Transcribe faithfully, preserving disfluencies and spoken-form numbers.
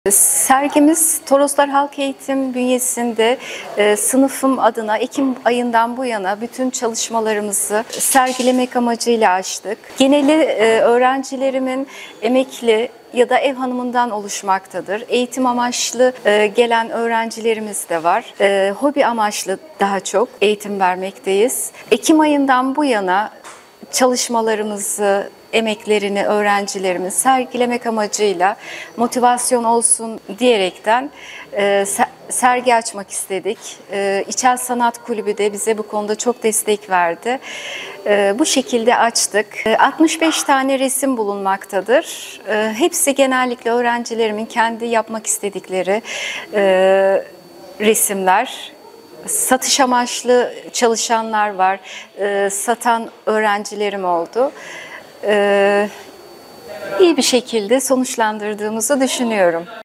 Sergimiz Toroslar Halk Eğitim bünyesinde e, sınıfım adına Ekim ayından bu yana bütün çalışmalarımızı sergilemek amacıyla açtık. Geneli e, öğrencilerimin emekli ya da ev hanımından oluşmaktadır. Eğitim amaçlı e, gelen öğrencilerimiz de var. E, hobi amaçlı daha çok eğitim vermekteyiz. Ekim ayından bu yana çalışmalarımızı, emeklerini öğrencilerimiz sergilemek amacıyla motivasyon olsun diyerekten e, sergi açmak istedik. E, İçel Sanat Kulübü de bize bu konuda çok destek verdi. E, bu şekilde açtık. E, altmış beş tane resim bulunmaktadır. E, hepsi genellikle öğrencilerimin kendi yapmak istedikleri e, resimler. Satış amaçlı çalışanlar var, e, satan öğrencilerim oldu. E, iyi bir şekilde sonuçlandırdığımızı düşünüyorum.